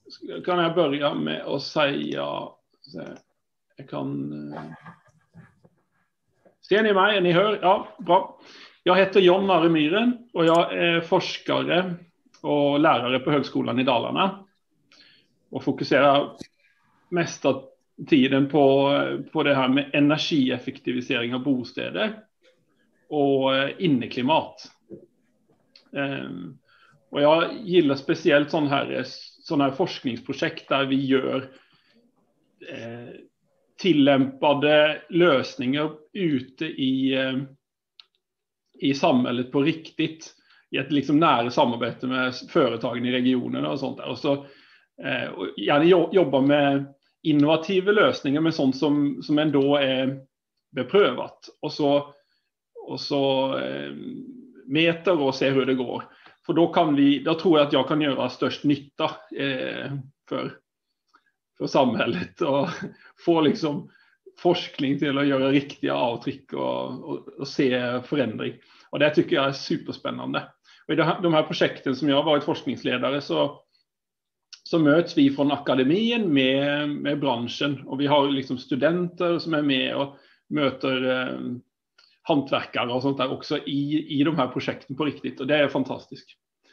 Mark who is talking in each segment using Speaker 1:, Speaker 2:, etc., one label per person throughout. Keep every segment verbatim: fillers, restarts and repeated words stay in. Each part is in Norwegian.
Speaker 1: kan jag börja med att säga, jag kan, ser ni mig, ni hör? Ja, bra. Jag heter John Are Myhren och jag är forskare och lärare på Högskolan i Dalarna och fokuserar mest av tiden på, på det här med energieffektivisering av bostäder och inneklimat. Um, och jag gillar speciellt sådana här, sådana här forskningsprojekt där vi gör eh, tillämpade lösningar ute i, eh, i samhället på riktigt, i ett liksom nära samarbete med företagen i regionerna och sånt där. Och så eh, och gärna jobba med innovativa lösningar med sånt som, som ändå är beprövat. Och så, och så eh, mäter och ser hur det går. För då kan vi, då tror jag att jag kan göra störst nytta eh, för, för samhället och få liksom forskning till att göra riktiga avtryck och, och, och se förändring. Och det tycker jag är superspännande. Och i de här, de här projekten som jag har varit forskningsledare så, så möts vi från akademin med, med branschen. Och vi har liksom studenter som är med och möter eh, hantverkare och sånt där också i, i de här projekten på riktigt. Och det är fantastiskt.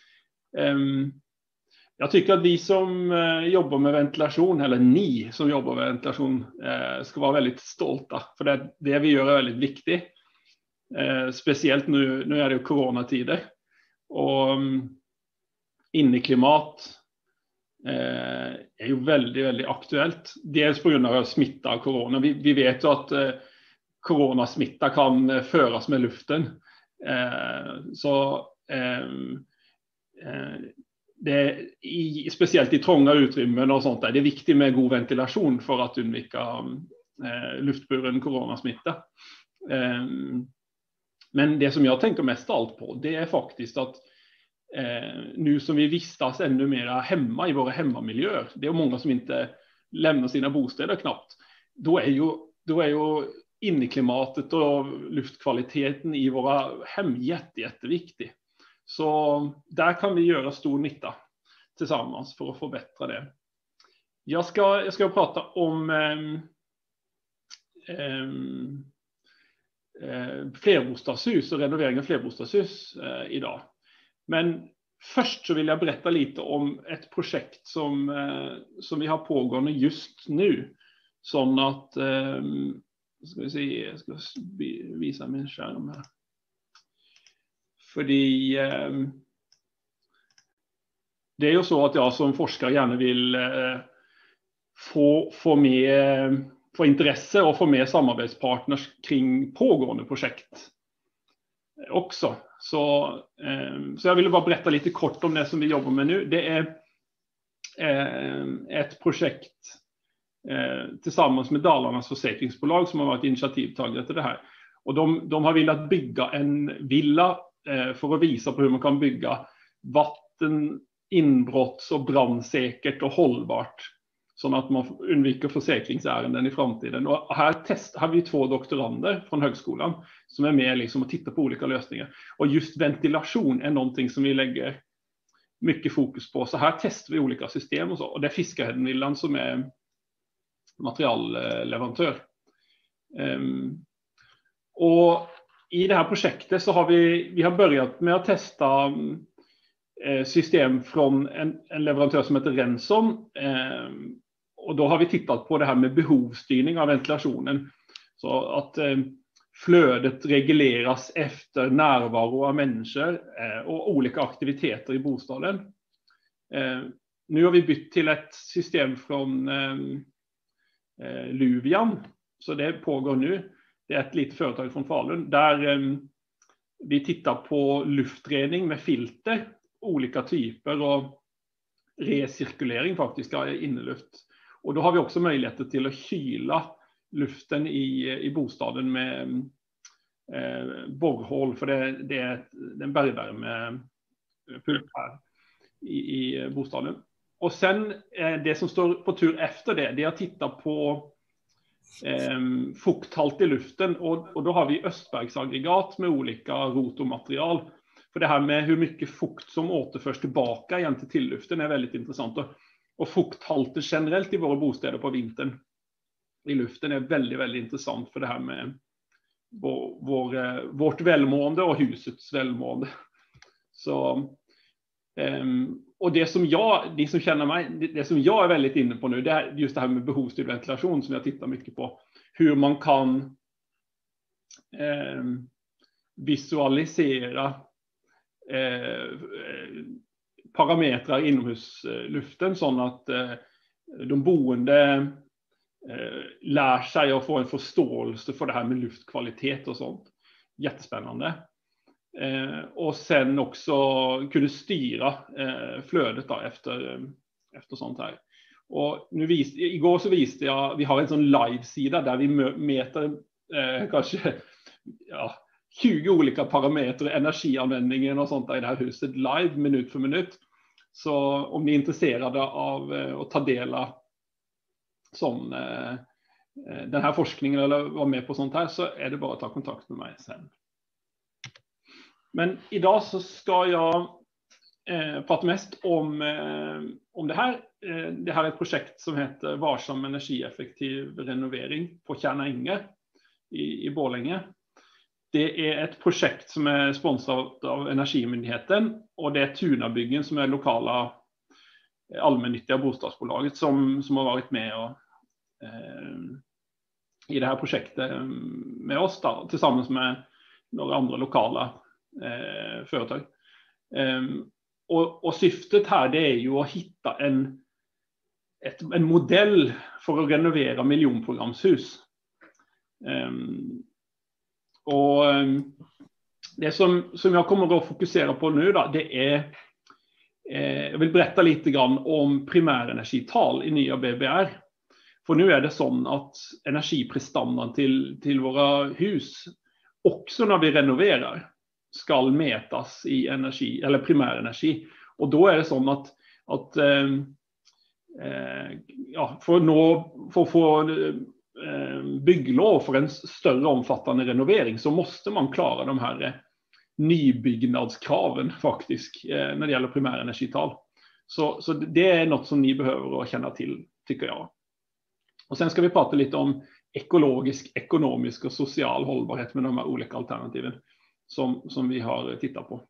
Speaker 1: Um, jag tycker att vi som uh, jobbar med ventilation, eller ni som jobbar med ventilation, uh, ska vara väldigt stolta. För det, det vi gör är väldigt viktigt. Uh, speciellt nu, nu är det ju coronatider. Och um, inneklimat uh, är ju väldigt, väldigt aktuellt. Dels på grund av smitta av corona. Vi, vi vet ju att uh, coronasmitta kan föras med luften. Uh, så um, det är i, speciellt i trånga utrymmen och sånt där. Det är viktigt med god ventilation för att undvika eh, luftburen coronasmitta. Eh, men det som jag tänker mest allt på, det är faktiskt att eh, nu som vi vistas ännu mer hemma i våra hemmamiljöer, det är många som inte lämnar sina bostäder knappt, då är ju, då är ju inneklimatet och luftkvaliteten i våra hem jätte, jätteviktig. Så där kan vi göra stor nytta tillsammans för att förbättra det. Jag ska, jag ska prata om eh, eh, flerbostadshus och renovering av flerbostadshus eh, idag. Men först så vill jag berätta lite om ett projekt som, eh, som vi har pågående just nu. Som att, eh, ska vi se, jag ska visa min skärm här. Fordi eh, det är ju så att jag som forskare gärna vill eh, få, få, med, få intresse och få med samarbetspartners kring pågående projekt också. Så, eh, så jag vill bara berätta lite kort om det som vi jobbar med nu. Det är eh, ett projekt eh, tillsammans med Dalarnas försäkringsbolag som har varit initiativtagare till det här. Och de, de har velat bygga en villa för att visa på hur man kan bygga vatten, inbrotts- och brandsäkert och hållbart. Så att man undviker försäkringsärenden i framtiden. Och här test, har vi två doktorander från högskolan som är med liksom och tittar på olika lösningar. Och just ventilation är någonting som vi lägger mycket fokus på. Så här testar vi olika system och så. Och det är Fiskarhedenvillan som är materialleverantör. Um, och i det här projektet så har vi, vi har börjat med att testa eh, system från en, en leverantör som heter Renson. Eh, och då har vi tittat på det här med behovsstyrning av ventilationen. Så att eh, flödet regleras efter närvaro av människor eh, och olika aktiviteter i bostaden. Eh, nu har vi bytt till ett system från eh, eh, Luvian. Så det pågår nu. Det är ett litet företag från Falun där eh, vi tittar på luftrening med filter, olika typer och recirkulering faktiskt av inneluft. Och då har vi också möjligheter till att kyla luften i, i bostaden med eh, borrhål, för det, det är en bergvärmepump här i, i bostaden. Och sen eh, det som står på tur efter det, det är att titta på Eh, fukthalt i luften och, och då har vi Östbergsaggregat med olika rotormaterial. För det här med hur mycket fukt som återförs tillbaka igen till tilluften är väldigt intressant. Och och fukthalten generellt i våra bostäder på vintern i luften är väldigt, väldigt intressant för det här med vår, vår, vårt välmående och husets välmående. Så, um, och det som jag, det som känner mig, det, det som jag är väldigt inne på nu, det är just det här med behovsstyrd ventilation som jag tittar mycket på. Hur man kan um, visualisera uh, parametrar inomhusluften så att uh, de boende uh, lär sig att få en förståelse för det här med luftkvalitet och sånt. Jättespännande. Eh, och sen också kunde styra eh, flödet då efter, eh, efter sånt här. Och nu vis, igår så visste jag, vi har en sån live-sida där vi mäter eh, kanske ja, tjugo olika parametrar, energianvändningen och sånt där i det här huset live minut för minut. Så om ni är intresserade av eh, att ta del av sån, eh, den här forskningen eller vara med på sånt här, så är det bara att ta kontakt med mig sen. Men idag så ska jag eh, prata mest om, eh, om det här. Eh, det här är ett projekt som heter Varsam energieffektiv renovering på Tjärna Änge i, i Borlänge. Det är ett projekt som är sponsrat av Energimyndigheten och det är Tunabyggen som är lokala allmännyttiga bostadsbolaget som, som har varit med och, eh, i det här projektet med oss då, tillsammans med några andra lokala Eh, företag. Eh, och, och syftet här det är ju att hitta en, ett, en modell för att renovera miljonprogramshus. Eh, och det som, som jag kommer att fokusera på nu då, det är eh, jag vill berätta lite grann om primärenergital i nya B B R. För nu är det så att energiprestandan till, till våra hus också när vi renoverar ska mätas i energi eller primärenergi, och då är det så att att eh, ja, för att nå för att få eh, bygglov för en större omfattande renovering så måste man klara de här eh, nybyggnadskraven faktiskt eh, när det gäller primärenergital. Så så det är något som ni behöver att känna till, tycker jag. Och sen ska vi prata lite om ekologisk, ekonomisk och social hållbarhet med de här olika alternativen som, som vi har tittat på.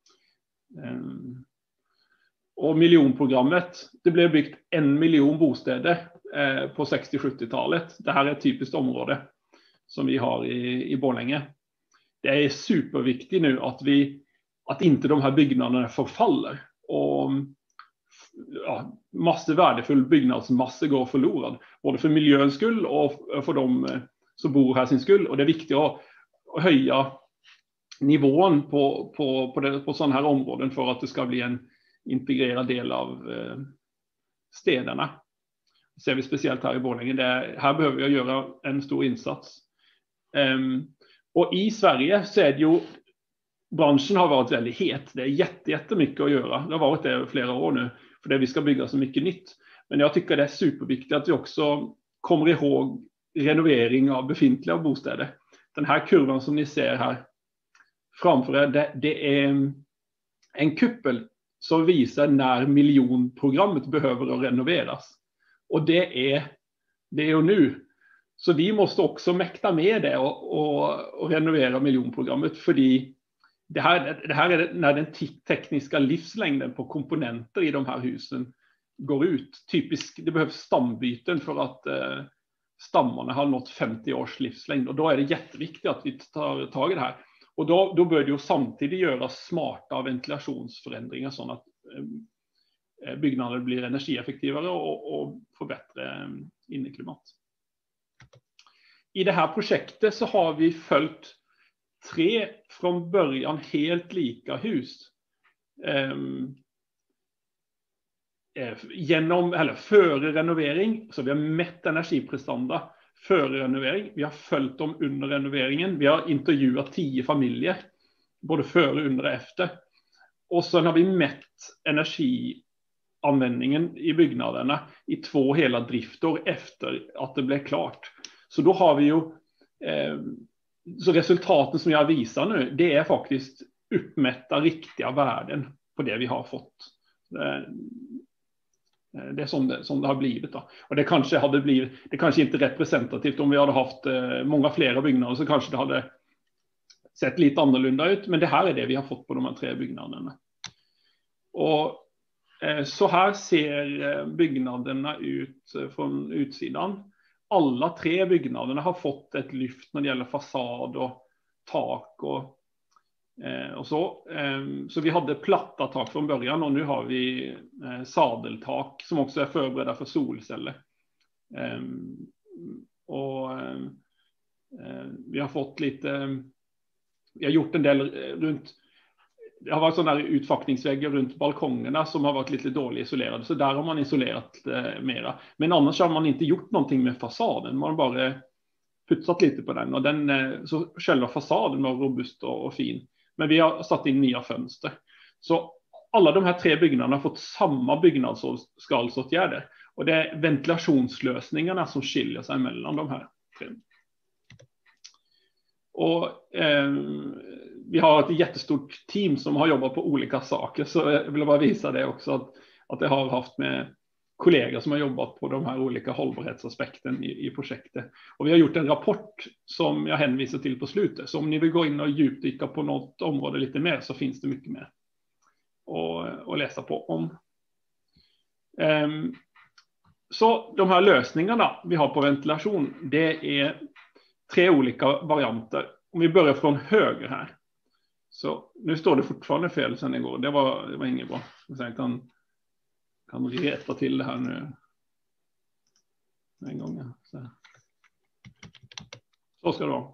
Speaker 1: Um, och miljonprogrammet, det blev byggt en miljon bostäder eh, på sextio-sjuttiotalet. Det här är ett typiskt område som vi har i, i Borlänge. Det är superviktigt nu att vi att inte de här byggnaderna förfaller och ja, massor värdefull byggnadsmassa går förlorad, både för miljöns skull och för de som bor här sin skull. Och det är viktigt att, att höja nivån på, på, på, det, på sådana här områden för att det ska bli en integrerad del av eh, städerna. Det ser vi speciellt här i Borlänge. Det, här behöver jag göra en stor insats. Um, och i Sverige så är det ju, branschen har varit väldigt het. Det är jätte, jättemycket att göra. Det har varit det flera år nu, för det vi ska bygga så mycket nytt. Men jag tycker det är superviktigt att vi också kommer ihåg renovering av befintliga bostäder. Den här kurvan som ni ser här framför er, det, det är en kuppel som visar när miljonprogrammet behöver renoveras. Och det är det är ju nu. Så vi måste också mäkta med det och, och, och renovera miljonprogrammet, för det här, det här är när den tekniska livslängden på komponenter i de här husen går ut. Typiskt, det behövs stambyten för att eh, stammarna har nått femtio års livslängd, och då är det jätteviktigt att vi tar tag i det här. Och då, då bör det ju samtidigt göra smarta ventilationsförändringar så att eh, byggnader blir energieffektivare och, och får bättre eh, inneklimat. I det här projektet så har vi följt tre från början helt lika hus. Eh, genom, eller före renovering, så vi har mätt energiprestanda före renovering. Vi har följt dem under renoveringen. Vi har intervjuat tio familjer, både före, under och efter. Och sen har vi mätt energianvändningen i byggnaderna i två hela driftår efter att det blev klart. Så då har vi ju, eh, så resultaten som jag visar nu, det är faktiskt uppmätta riktiga värden på det vi har fått. Eh, Det är som det, som det har blivit då. Och det kanske hade blivit, det kanske inte representativt om vi hade haft många flera byggnader, så kanske det hade sett lite annorlunda ut, men det här är det vi har fått på de här tre byggnaderna. Och eh, så här ser byggnaderna ut från utsidan. Alla tre byggnaderna har fått ett lyft när det gäller fasad och tak och, eh, och så. Eh, så vi hade platta tak från början, och nu har vi eh, sadeltak som också är förberedda för solceller. Eh, och eh, vi har fått lite, vi har gjort en del runt, det har varit sådana här utfackningsväggar runt balkongerna som har varit lite dåligt isolerade, så där har man isolerat eh, mera. Men annars har man inte gjort någonting med fasaden, man har bara putsat lite på den, och den, eh, så själva fasaden var robust och, och fin. Men vi har satt in nya fönster. Så alla de här tre byggnaderna har fått samma byggnadsskalsåtgärder, och det är ventilationslösningarna som skiljer sig mellan de här tre. Och eh, vi har ett jättestort team som har jobbat på olika saker, så jag vill bara visa det också, att, att det har haft med kollegor som har jobbat på de här olika hållbarhetsaspekten i, i projektet. Och vi har gjort en rapport som jag hänvisar till på slutet, så om ni vill gå in och djupdyka på något område lite mer, så finns det mycket mer att, att läsa på om. Um, så de här lösningarna vi har på ventilation, det är tre olika varianter. Om vi börjar från höger här. Så nu står det fortfarande fel sen igår. Det var, det var inget bra. Så jag kan, kan rätta till det här nu. En gång. Så, så ska det vara.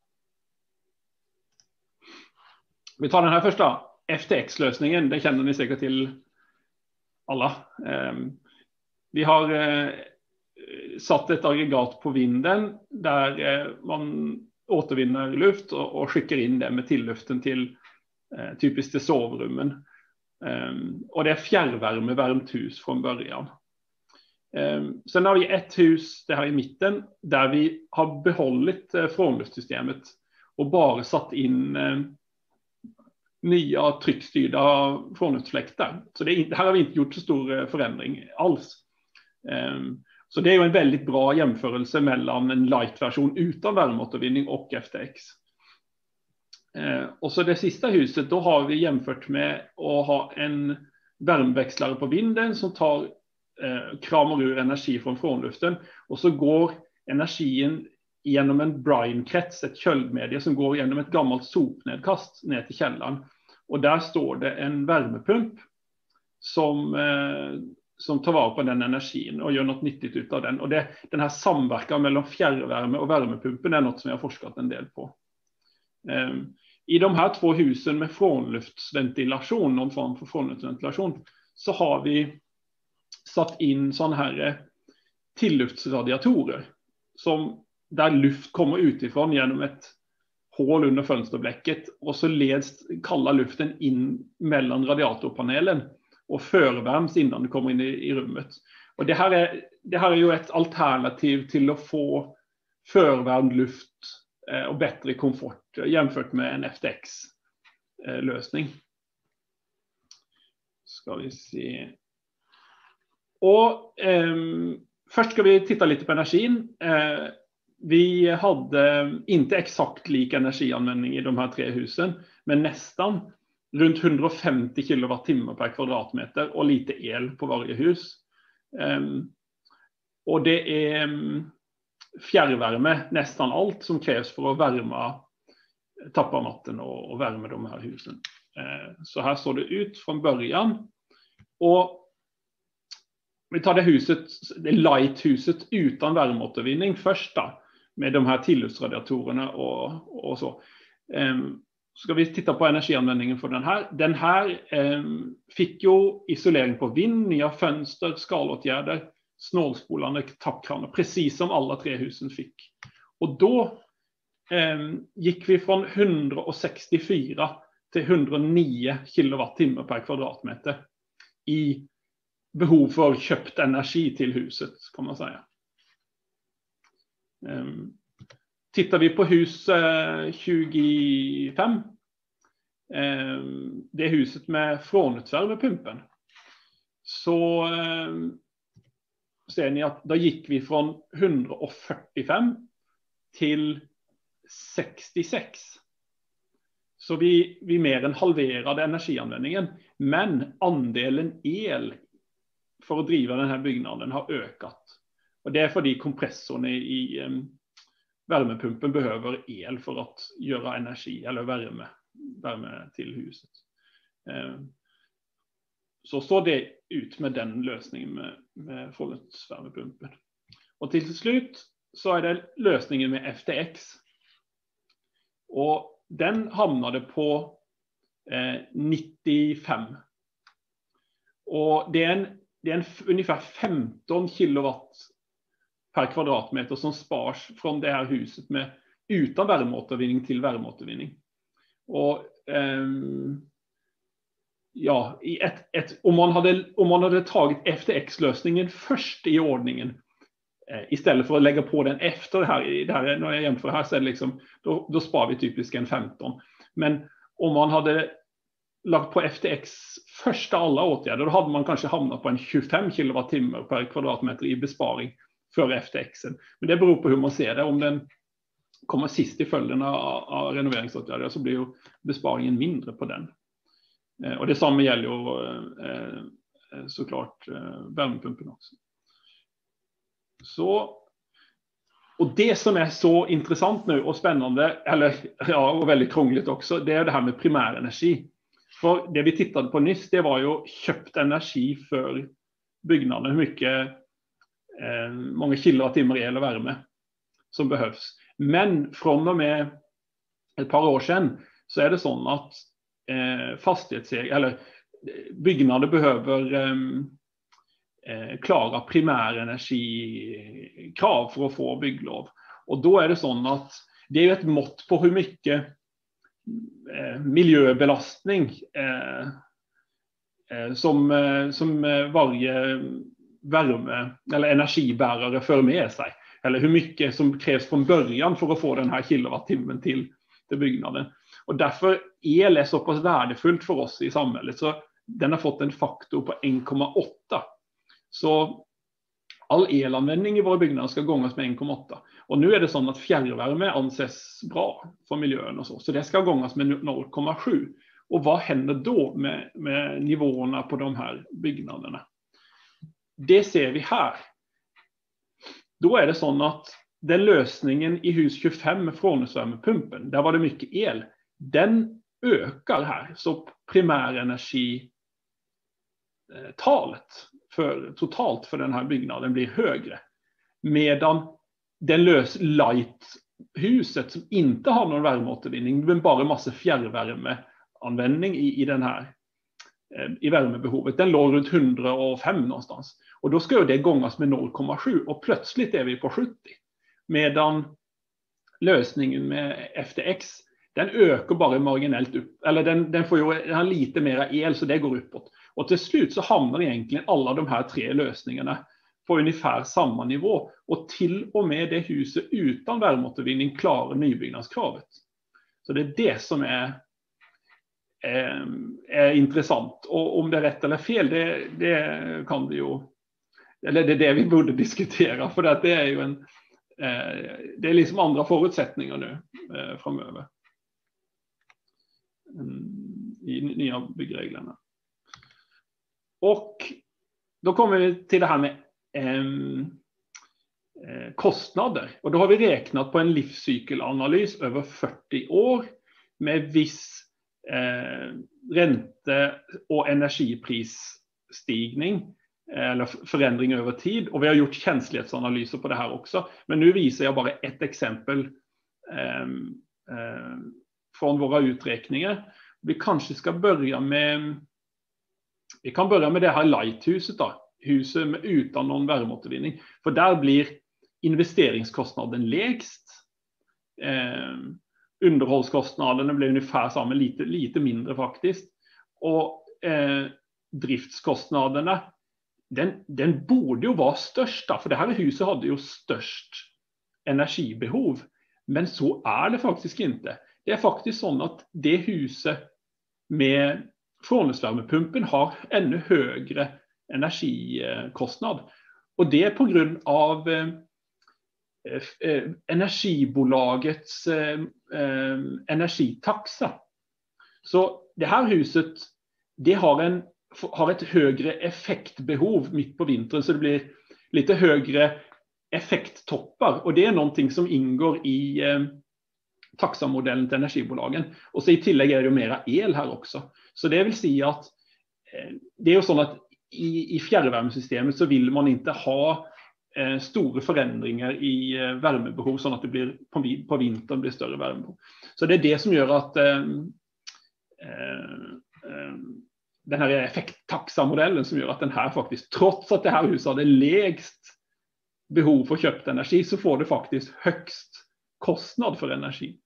Speaker 1: Vi tar den här första. F T X-lösningen. Det känner ni säkert till alla. Vi har satt ett aggregat på vinden där man återvinner luft och skickar in det med tilluften till typiskt till sovrummen. Och det är fjärrvärmevärmt hus från början. Sen har vi ett hus, det här i mitten, där vi har behållit frånluftsystemet och bara satt in nya tryckstyrda frånluftsfläktar. Så det, är, det här har vi inte gjort så stor förändring alls. Så det är ju en väldigt bra jämförelse mellan en light-version utan värmeåtervinning och F T X. Och så det sista huset, då har vi jämfört med att ha en värmeväxlare på vinden som tar, eh, kramar ur energi från frånluften, och så går energin genom en brine-krets, ett köldmedie som går genom ett gammalt sopnedkast ner till källaren. Och där står det en värmepump som, eh, som tar vara på den energin och gör något nyttigt utav den. Och det, den här samverkan mellan fjärrvärme och värmepumpen är något som jag har forskat en del på. Eh, I de här två husen med frånluftsventilation, någon form för frånluftsventilation, så har vi satt in sådana här tilluftsradiatorer som, där luft kommer utifrån genom ett hål under fönsterblecket, och så leds kalla luften in mellan radiatorpanelen och förvärms innan det kommer in i, i rummet. Och det här, är, det här är ju ett alternativ till att få förvärmd luft och bättre komfort jämfört med en F T X-lösning. Ska vi se. Och eh, först ska vi titta lite på energin. Eh, vi hade inte exakt lik energianvändning i de här tre husen, men nästan runt hundrafemtio kilowattimmar per kvadratmeter och lite el på varje hus. Eh, och det är fjärrvärme, nästan allt som krävs för att värma tapparmatten och, och värma de här husen. Eh, så här såg det ut från början. Och vi tar det huset, det light-huset utan värmeåtervinning första, med de här tilluftsradiatorerna och, och så. Eh, ska vi titta på energianvändningen för den här. Den här eh, fick ju isolering på vind, nya fönster, skalåtgärder, snålspolande tappkranar, precis som alla tre husen fick. Och då eh, gick vi från hundrasextiofyra till hundranio kilowattimmar per kvadratmeter i behov för köpt energi till huset, kan man säga. Eh, tittar vi på hus eh, tjugofem, eh, det är huset med frånluftsvärmepumpen, så eh, ser ni att då gick vi från hundrafyrtiofem till sextiosex. Så vi, vi mer än halverade energianvändningen. Men andelen el för att driva den här byggnaden har ökat. Och det är för att kompressorn i, i um, värmepumpen behöver el för att göra energi eller värme, värme till huset. Um, så såg det ut med den lösningen med, med frånluftsvärmepumpen. Och till slut så är det lösningen med F T X. Och den hamnade på eh, nittiofem. Och det är, en, det är en, ungefär femton kilowatt per kvadratmeter som spars från det här huset med, utan värmeåtervinning till värmeåtervinning. Och ehm, ja, i ett, ett, om, man hade, om man hade tagit F T X-lösningen först i ordningen eh, istället för att lägga på den efter det här, det här när jag jämför här, så är det liksom, då, då spar vi typiskt en femton. Men om man hade lagt på F T X första alla åtgärder, då hade man kanske hamnat på en tjugofem kilowattimmar per kvadratmeter i besparing för F T Xen. Men det beror på hur man ser det. Om den kommer sist i följden av, av renoveringsåtgärder så blir ju besparingen mindre på den. Eh, och det samma gäller ju eh, såklart eh, värmepumpen också. Så, och det som är så intressant nu och spännande, eller ja, och väldigt krångligt också, det är det här med primärenergi. För det vi tittade på nyss, det var ju köpt energi för byggnaden, hur mycket eh, många kilowattimmar el och värme som behövs. Men från och med ett par år sedan så är det så att eh, fastighetsägare eller byggnader behöver eh, eh, klara primärenergikrav för att få bygglov. Och då är det så att det är ett mått på hur mycket eh, miljöbelastning eh, eh, som, eh, som varje värme eller energibärare för med sig. Eller hur mycket som krävs från början för att få den här kilowattimmen till, till byggnaden. Och därför el är så pass värdefullt för oss i samhället så den har fått en faktor på en komma åtta. Så all elanvändning i våra byggnader ska gångas med en komma åtta. Och nu är det så att fjärrvärme anses bra för miljön och så. Så det ska gångas med noll komma sju. Och vad händer då med, med nivåerna på de här byggnaderna? Det ser vi här. Då är det så att den lösningen i hus tjugofem med frånluftsvärmepumpen, där var det mycket el, den ökar här. Så primärenergitalet för, totalt för den här byggnaden blir högre. Medan den lös light-huset som inte har någon värmeåtervinning, men bara en massa fjärrvärmeanvändning i, i den här i värmebehovet, den låg runt hundrafem någonstans. Och då ska det gångas med noll komma sju och plötsligt är vi på sjuttio. Medan lösningen med F T X, den ökar bara marginellt upp. Eller den, den får ju den har lite mera el så det går uppåt. Och till slut så hamnar egentligen alla de här tre lösningarna på ungefär samma nivå. Och till och med det huset utan värmeåtervinning klarar nybyggnadskravet. Så det är det som är är intressant. Och om det är rätt eller fel, det, det kan vi ju, eller det är det vi borde diskutera, för att det är ju en det är liksom andra förutsättningar nu framöver i nya byggreglerna. Och då kommer vi till det här med eh, kostnader, och då har vi räknat på en livscykelanalys över fyrtio år med viss Eh, ränte- och energiprisstigning eller förändring över tid, och vi har gjort känslighetsanalyser på det här också, men nu visar jag bara ett exempel eh, eh, från våra uträkningar. Vi kanske ska börja med vi kan börja med det här lighthuset då, huset med, utan någon värmeåtervinning, för där blir investeringskostnaden lägst. eh, Underhållskostnaderna blir ungefär samma, lite, lite mindre faktiskt. Och eh, driftskostnaderna, den, den borde ju vara största. För det här huset hade ju störst energibehov. Men så är det faktiskt inte. Det är faktiskt så att det huset med frånluftsvärmepumpen har ännu högre energikostnad. Och det är på grund av eh, eh, energibolagets eh, eh, energitaxa. Så det här huset, det har, en, har ett högre effektbehov mitt på vintern, så det blir lite högre effekttoppar. Och det är någonting som ingår i eh, taxamodellen till energibolagen. Och så i tillägg är det mera el här också. Så det vill säga att eh, det är ju så att i, i fjärrvärmesystemet så vill man inte ha eh, stora förändringar i eh, värmebehov, så att det blir på, på vintern blir större värmebehov. Så det är det som gör att eh, eh, eh, den här effekttaxamodellen som gör att den här faktiskt, trots att det här huset hade lägst behov för köpt energi, så får det faktiskt högst kostnad för energi.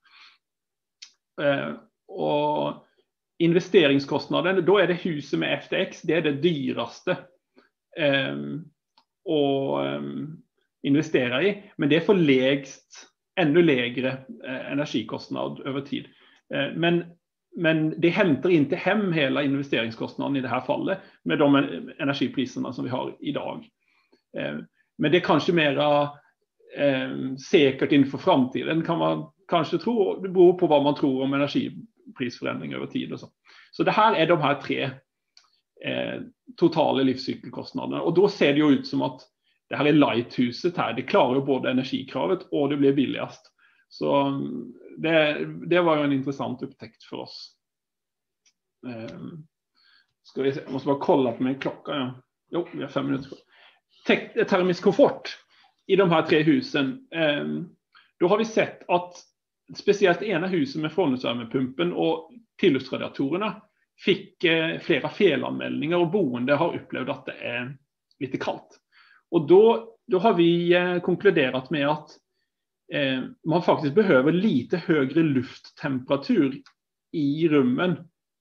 Speaker 1: Eh, och investeringskostnaden, då är det huset med F T X, det är det dyraste eh, och eh, investera i. Men det får lägst, ännu lägre eh, energikostnad över tid. Eh, men, men det hämtar inte hem hela investeringskostnaden i det här fallet med de energipriserna som vi har idag. Eh, men det är kanske mera eh, säkert inför framtiden, kan man kanske tro. Det beror på vad man tror om energiprisförändring över tid och så. Så det här är de här tre eh, totala livscykelkostnaderna. Och då ser det ju ut som att det här är lighthuset här. Det klarar både energikravet och det blir billigast. Så det, det var ju en intressant upptäckt för oss. Eh, ska vi se, jag måste bara kolla på min klocka. Ja. Jo, vi har fem minuter. Te- termisk komfort i de här tre husen. Eh, då har vi sett att speciellt ena huset med frånluftsvärmepumpen och tilluftsradiatorerna fick eh, flera felanmälningar, och boende har upplevt att det är lite kallt. Och då, då har vi eh, konkluderat med att eh, man faktiskt behöver lite högre lufttemperatur i rummen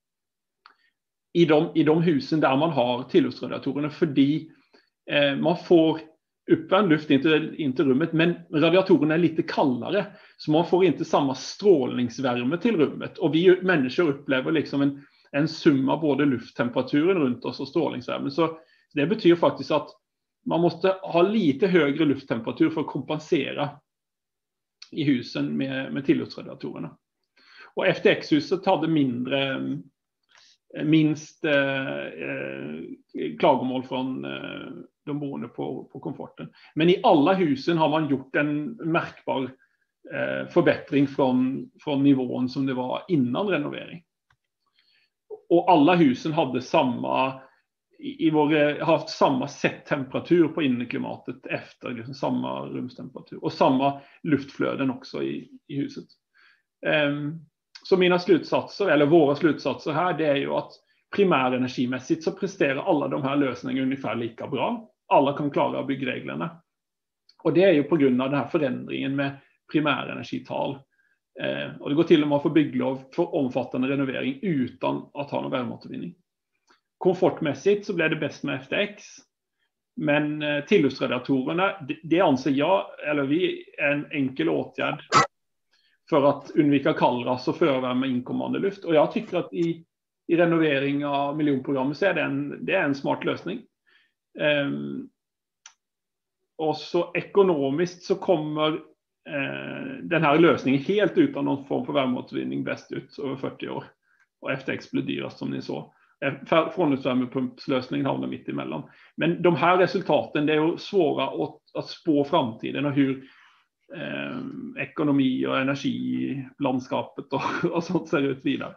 Speaker 1: i de, i de husen där man har tilluftsradiatorerna, fordi eh, man får uppvärmd luft, inte, inte rummet, men radiatorerna är lite kallare, så man får inte samma strålningsvärme till rummet. Och vi människor upplever liksom en, en summa både lufttemperaturen runt oss och strålningsvärmen. Så det betyder faktiskt att man måste ha lite högre lufttemperatur för att kompensera i husen med, med tilluftsradiatorerna. Och F T X-huset hade mindre minst eh, eh, klagomål från eh, de boende på, på komforten. Men i alla husen har man gjort en märkbar eh, förbättring från, från nivån som det var innan renovering. Och alla husen hade samma i, i vår, haft samma sätttemperatur på inneklimatet efter liksom samma rumstemperatur. Och samma luftflöden också i, i huset. Um, Så mina slutsatser, eller våra slutsatser här, det är ju att primärenergimässigt så presterar alla de här lösningarna ungefär lika bra. Alla kan klara byggreglerna. Och det är ju på grund av den här förändringen med primärenergital. Eh, och det går till och med att få bygglov för omfattande renovering utan att ha någon värmeåtervinning. Komfortmässigt så blir det bäst med F T X. Men eh, tilluftsradiatorerna, det, det anser jag, eller vi, är en enkel åtgärd för att undvika kallras och förvärma inkommande luft. Och jag tycker att i, i renovering av miljonprogrammet så är det en, det är en smart lösning. Um, och så ekonomiskt så kommer uh, den här lösningen helt utan någon form för värmeåtervinning bäst ut över fyrtio år. Och F T X blir dyrast som ni såg. Frånluftsvärmepumpslösningen hamnar mitt emellan. Men de här resultaten, det är ju svåra att, att spå framtiden och hur Eh, ekonomi och energilandskapet och, och sånt ser ut vidare.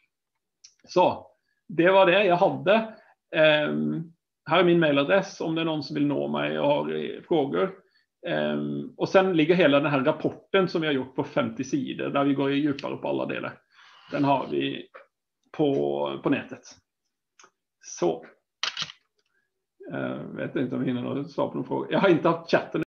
Speaker 1: Så det var det jag hade. Eh, här är min mailadress om det är någon som vill nå mig och har frågor. Eh, och sen ligger hela den här rapporten som vi har gjort på femtio sidor där vi går djupare på alla delar. Den har vi på, på nätet. Så. Jag eh, vet inte om jag hinner svara på någon fråga. Jag har inte haft chatten